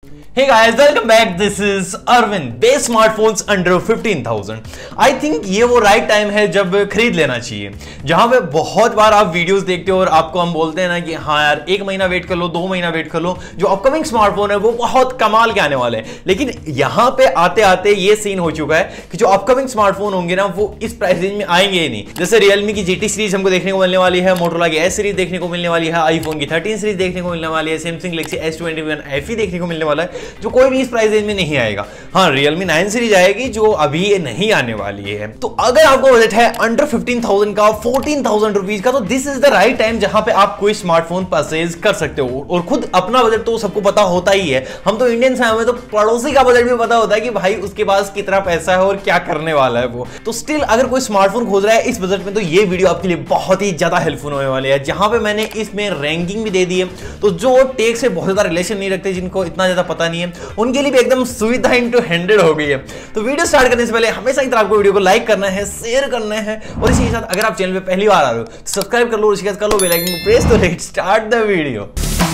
Hey guys, welcome back. This is Arvind. Best smartphones under 15,000. I think ये वो right time है जब खरीद लेना चाहिए। जहां पे बहुत बार आप वीडियोस देखते हो और आपको हम बोलते हैं ना कि हाँ यार 1 महीना वेट कर लो, 2 महीना वेट कर लो, जो अपकमिंग स्मार्टफोन है वो बहुत कमाल के आने वाले हैं। लेकिन यहां पे आते आते ये सीन हो चुका है कि जो अपकमिंग स्मार्टफोन होंगे ना वो इस प्राइस रेंज में आएंगे ही नहीं। जैसे रियलमी की GT सीरीज हमको देखने को मिलने वाली है, मोटोरोला की S सीरीज देखने को मिलने वाली है, आईफोन की 13 सीरीज देखने को मिलने वाली है, सैमसंग गैलेक्सी S21 FE देखने को मिलने वाला है, जो कोई भी इस प्राइस रेंज में नहीं आएगा। हाँ, Realme 9 सीरीज आएगी जो अभी ये नहीं आने वाली है। तो अगर आपको बजट है अंडर 15,000 का, 14,000 रुपीज का, तो this is the right time जहां पे आप कोई स्मार्टफोन परचेज कर सकते हो। और खुद अपना बजट तो सबको पता होता ही है, हम तो इंडियंस हैं, हमें तो पड़ोसी का बजट भी पता होता है कि भाई उसके पास कितना पैसा है और क्या करने वाला है वो। तो स्टिल अगर कोई स्मार्टफोन खोज रहा है इस बजट में तो ये वीडियो आपके लिए बहुत ही ज्यादा हेल्पफुल होने वाली है, जहां पे मैंने इसमें रैंकिंग भी दे दी है। तो जो टेक से बहुत ज्यादा रिलेशन नहीं रखते, जिनको इतना ज्यादा पता नहीं है, उनके लिए भी एकदम सुविधा इनटू 100 हो गई है। तो वीडियो स्टार्ट करने से पहले हमेशा की तरह आपको वीडियो को लाइक करना है, शेयर करना है, और इसी के साथ अगर आप चैनल पे पहली बार आ रहे हो तो सब्सक्राइब कर लो, और कर लो बेल आइकन को प्रेस। तो लेट्स स्टार्ट द वीडियो।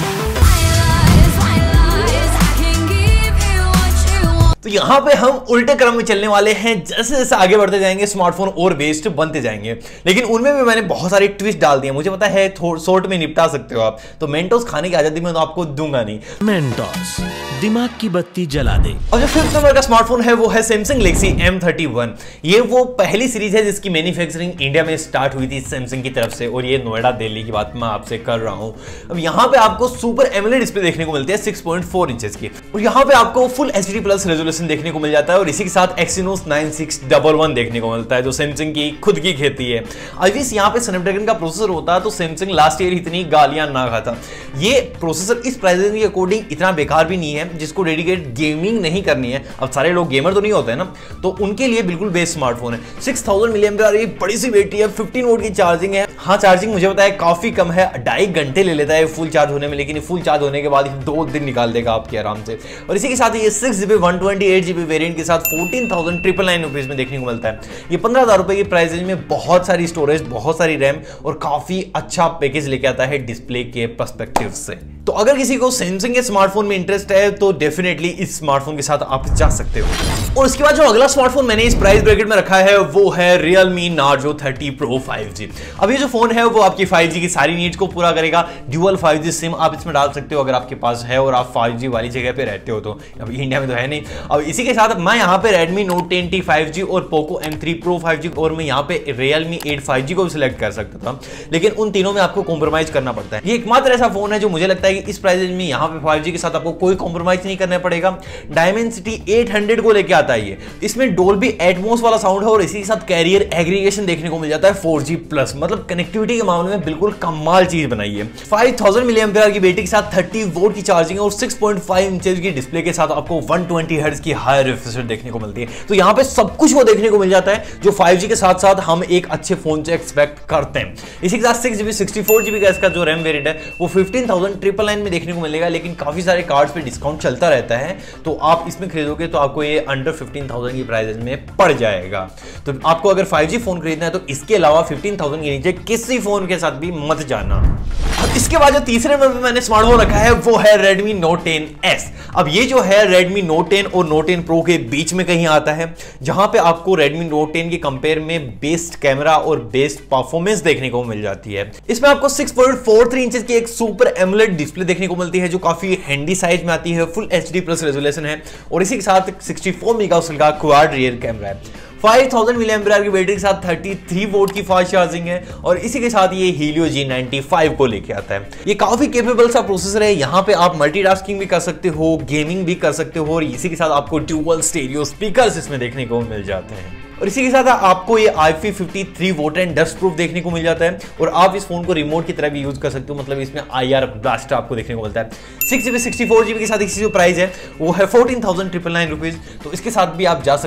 तो यहां पे हम उल्टे क्रम में चलने वाले हैं, जैसे जैसे आगे बढ़ते जाएंगे स्मार्टफोन और बेस्ट बनते जाएंगे। लेकिन उनमें भी मैंने बहुत सारे ट्विस्ट डाल दिए, मुझे पता है शॉर्ट में निपटा सकते हो आप। तो मेंटोस खाने की आजादी में तो आपको दूंगा नहीं। मेंटोस दिमाग की बत्ती जला दे। और जो 5th नंबर का स्मार्टफोन है वो है सैमसंग गैलेक्सी M31। ये वो पहली सीरीज है जिसकी मैन्युफैक्चरिंग इंडिया में स्टार्ट हुई थी सैमसंग की तरफ से, और ये नोएडा दिल्ली की बात मैं आपसे कर रहा हूं। अब यहाँ पे आपको सुपर एमोलेड डिस्प्ले देखने को मिलती है 6.4 इंचेस की, और यहाँ पे आपको फुल HD+ रेजोल्यूशन देखने को मिल जाता है, और इसी के साथ Exynos 9611 देखने को मिलता है जो सैमसंग की खुद की खेती है। अब इस यहाँ पे स्नैपड्रैगन का प्रोसेसर होता है, तो सैमसंग लास्ट ईयर इतनी गालियां ना खाता। ये प्रोसेसर इस प्राइस रेंज के अकॉर्डिंग इतना बेकार भी नहीं है, जिसको डेडिकेट गेमिंग नहीं करनी है। अब सारे लोग गेमर तो नहीं होते हैं ना, तो उनके लिए बिल्कुल बेस्ट स्मार्टफोन है। 6000 mAh ये बड़ी सी बैटरी है, 15 वोल्ट की चार्जिंग है। हाँ, चार्जिंग मुझे पता है काफी कम है, 2.5 घंटे ले लेता है फुल चार्ज होने में, लेकिन फुल चार्ज होने के बाद 2 दिन निकाल देगा आपके आराम से। और इसी के साथ ये 6GB 128GB वेरिएंट के साथ 14,999 रुपीज में देखने को मिलता है। ये 15,000 रुपए की प्राइस रेंज में बहुत सारी स्टोरेज, बहुत सारी रैम और काफी अच्छा पैकेज लेके आता है डिस्प्ले के पर्सपेक्टिव से। तो अगर किसी को सैमसंग के स्मार्टफोन में इंटरेस्ट है तो डेफिनेटली इस स्मार्टफोन के साथ आप जा सकते हो। और उसके बाद जो अगला स्मार्टफोन मैंने इस प्राइस ब्रैकेट में रखा है वो है Realme Narzo 30 Pro 5G। अब ये जो फोन है वो आपकी 5G की सारी नीड्स को पूरा करेगा। ड्यूअल 5G सिम आप इसमें डाल सकते हो अगर आपके पास है और आप 5G वाली जगह पे रहते हो। तो अब इंडिया में तो है नहीं। अब इसी के साथ मैं यहाँ पे Redmi Note 10T 5G और Poco M3 Pro 5G और मैं यहाँ पे Realme 8 5G को भी सिलेक्ट कर सकता था, लेकिन उन तीनों में आपको कॉम्प्रोमाइज करना पड़ता है। ये एकमात्र ऐसा फोन है जो मुझे लगता है कि इस प्राइस रेंज में यहाँ पे 5G के साथ आपको कोई कॉम्प्रोमाइज नहीं करना पड़ेगा। Dimensity 800 को लेके आता है ये। इसमें Dolby Atmos वाला साउंड है, और इसी के साथ कैरियर एग्रीगेशन देखने को मिल जाता है 4G+। मतलब कनेक्टिविटी के मामले में बिल्कुल कमाल चीज बनाई है। 5000 mAh की बैटरी के साथ 30 वोल्ट की चार्जिंग और 6.5 इंचेस की डिस्प्ले के साथ आपको 120 हर्ट्ज की हाई रिफ्रेश रेट देखने को मिलती है। तो यहाँ पे सब कुछ वो देखने को मिल जाता है जो 5G के साथ साथ हम एक अच्छे फोन से एक्सपेक्ट करते हैं। इसी के साथ 6GB 64GB का इसका जो रैम वेरिएंट है वो 15,999 में देखने को मिलेगा, लेकिन काफी सारे कार्ड्स पे डिस्काउंट चलता रहता है, तो आप इसमें खरीदोगे तो आपको ये अंडर 15,000 की प्राइस में पड़ जाएगा। तो आपको अगर 5G फोन खरीदना है तो इसके अलावा 15,000 के नीचे किसी फोन के साथ भी मत जाना। अब इसके बाद जो तीसरे नंबर पे मैंने स्मार्टफोन रखा है वो है Redmi Note 10S। अब ये जो है Redmi Note 10 और Note 10 Pro के बीच में कहीं आता है, जहां पे आपको Redmi Note 10 के कंपेयर में बेस्ट कैमरा और बेस्ट परफॉर्मेंस देखने को मिल जाती है। इसमें आपको 6.43 इंचेस की एक सुपर एमोलेड डिस्प्ले देखने को मिलती है जो काफी हैंडी साइज में आती है, फुल HD+ रेजोल्यूशन है, और इसी के साथ 64 मेगापिक्सल का क्वाड रियर कैमरा है। 5000 mAh की बैटरी के साथ 33 वोल्ट की फास्ट चार्जिंग है, और इसी के साथ ये Helio G95 को लेके आता है। ये काफी कैपेबल सा प्रोसेसर है, यहाँ पे आप मल्टीटास्किंग भी कर सकते हो, गेमिंग भी कर सकते हो, और इसी के साथ आपको ड्यूअल स्टीरियो स्पीकर्स इसमें देखने को मिल जाते हैं। और इसी के साथ आपको ये IP53 water and dust proof देखने को मिल जाता है, और आप इस फोन को रिमोट की तरह भी यूज कर सकते हो। मतलब इसमें IR ब्लास्टर आपको देखने को मिलता है। 6GB 64GB के साथ इसकी जो प्राइस है वो है 14,999 रुपीज। तो इसके साथ भी आप जा सकते हो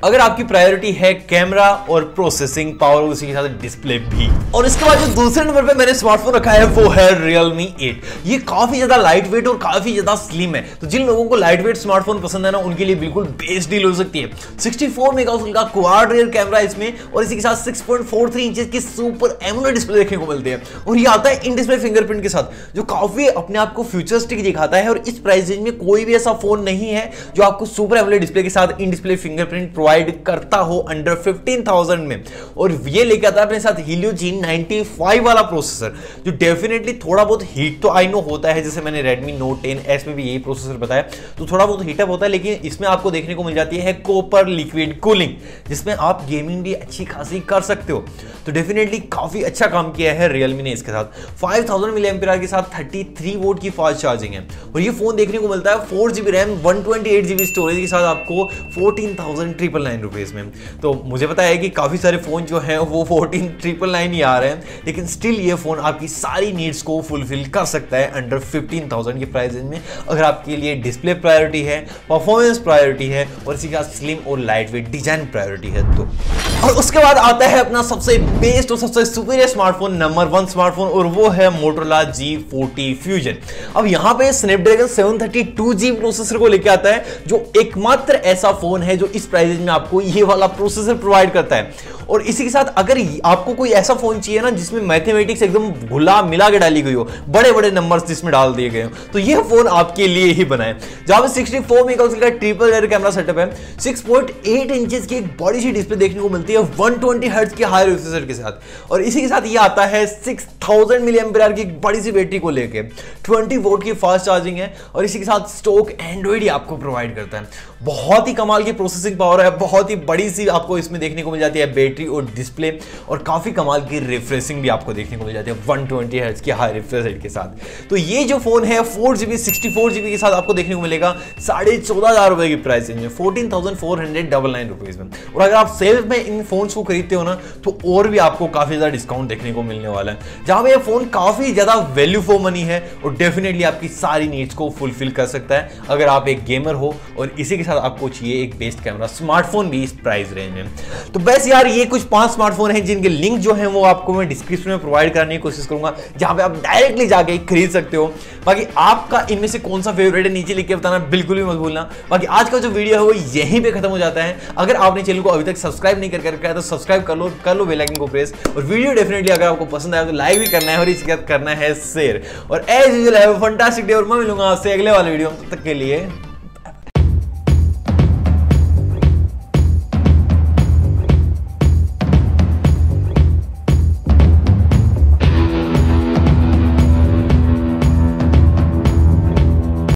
अगर आपकी प्रायोरिटी है कैमरा और प्रोसेसिंग पावर, उसी के साथ डिस्प्ले भी। और इसके बाद जो दूसरे नंबर पे मैंने स्मार्टफोन रखा है वो है Realme 8। ये काफी ज्यादा लाइट वेट और काफी ज्यादा स्लिम है, तो जिन लोगों को लाइट वेट स्मार्टफोन पसंद है ना, उनके लिए बिल्कुल बेस्ट डील हो सकती है। 64 मेगापिक्सल का क्वाड रियर कैमरा इसमें, और इसी के साथ 6.43 इंचेस की सुपर एमोलेड डिस्प्ले देखने को मिलती है, और ये आता है इन डिस्प्ले फिंगरप्रिंट के साथ, जो काफी अपने आप को फ्यूचरिस्टिक दिखाता है। और इस प्राइस रेंज में कोई भी ऐसा फोन नहीं है जो आपको सुपर एमोलेड डिस्प्ले के साथ इन डिस्प्ले फिंगरप्रिंट प्रोवाइड करता हो अंडर 15,000 में। और ये लेके आता है अपने साथ Helio G95 वाला प्रोसेसर, जो डेफिनेटली थोड़ा बहुत हीट तो आई नो होता है, जैसे मैंने Redmi Note 10S में भी यही प्रोसेसर बताया, तो थोड़ा बहुत हीटअप होता है, लेकिन इसमें आपको देखने को मिल जाती है कॉपर लिक्विड कूलिंग, जिसमें आप गेमिंग भी अच्छी खासी कर सकते हो। तो डेफिनेटली काफी अच्छा काम किया है Realme ने इसके साथ। 5000 mAh के साथ 33 वोल्ट की फास्ट चार्जिंग है, और ये फोन देखने को मिलता है 4GB रैम 128GB स्टोरेज के साथ आपको 14,999 रुपीज में। तो मुझे पता है कि काफी सारे फोन जो हैं वो 14,999 ही आ रहे हैं, लेकिन स्टिल ये फोन आपकी सारी नीड्स को फुलफिल कर सकता है अंडर 15,000 के प्राइस में, अगर आपके लिए डिस्प्ले प्रायोरिटी है, परफॉर्मेंस प्रायोरिटी है, और इसी के साथ स्लिम और लाइट वेट डिजाइन प्रायोरिटी है तो। और उसके बाद आता है अपना सबसे बेस्ट और सबसे सुपीरियर स्मार्टफोन, नंबर 1 स्मार्टफोन, और वो है Motorola G40 Fusion। अब यहाँ पे Snapdragon 732G प्रोसेसर को लेके आता है, जो एकमात्र ऐसा फोन है जो इस प्राइस में आपको ये वाला प्रोसेसर प्रोवाइड करता है। और इसी के साथ अगर आपको कोई ऐसा फोन चाहिए ना जिसमें मैथमेटिक्स एकदम घुला मिला के डाली गई हो, बड़े बड़े नंबर्स जिसमें डाल दिए गए हो, तो यह फोन आपके लिए ही बना है। जहां पे 64 मेगापिक्सल का ट्रिपल रेयर कैमरा सेटअप है, 6.8 इंचेस की एक बड़ी सी डिस्प्ले देखने को मिलती है 120 हर्ट्ज की हाई रिफ्रेश के साथ, और इसी के साथ ये आता है 6000 mAh की एक बड़ी सी बैटरी को लेके, 20 वोल्ट की फास्ट चार्जिंग है, और इसी के साथ स्टॉक एंड्रॉइड ही आपको प्रोवाइड करता है। बहुत ही कमाल की प्रोसेसिंग पावर है, बहुत ही बड़ी सी आपको इसमें देखने को मिल जाती है बैटरी और डिस्प्ले, और काफी कमाल की रिफ्रेशिंग भी आपको देखने को मिल जाती है 120 हर्ट्ज की हाई रिफ्रेश रेट के साथ। तो ये जो फोन है 4GB 64GB के साथ आपको देखने को मिलेगा 14,500 रुपए की प्राइस रेंज में, 14,499 रुपीज में। और अगर आप सेल में इन फोन्स को खरीदते हो ना, तो और भी आपको काफी ज्यादा डिस्काउंट देखने को मिलने वाला है, जहां पे ये फोन काफी ज्यादा वैल्यू फॉर मनी है, और डेफिनेटली आपकी सारी नीड्स को फुलफिल कर सकता है अगर आप एक गेमर हो, और इसी के साथ आपको चाहिए एक बेस्ट कैमरा स्मार्टफोन भी इस प्राइस रेंज में। तो बस यार, ये कुछ 5 स्मार्टफोन हैं जिनके लिंक जो है वो आपको मैं डिस्क्रिप्शन में प्रोवाइड करने की कोशिश करूंगा, जहां पे आप डायरेक्टली जाके खरीद सकते हो। बाकी आपका इनमें से कौन सा फेवरेट है नीचे लिख के बताना बिल्कुल भी मत भूलना। बाकी आज का जो वीडियो है वो यहीं पे खत्म हो जाता है। अगर आपने चैनल को अभी तक सब्सक्राइब नहीं कर रखा है तो सब्सक्राइब कर लो बेल आइकन को प्रेस, और वीडियो डेफिनेटली अगर आपको पसंद आया तो लाइक भी करना है, और इसके साथ करना है शेयर। और as usual have a fantastic day, और मैं मिलूंगा आपसे अगले वाले वीडियो में, तब तक के लिए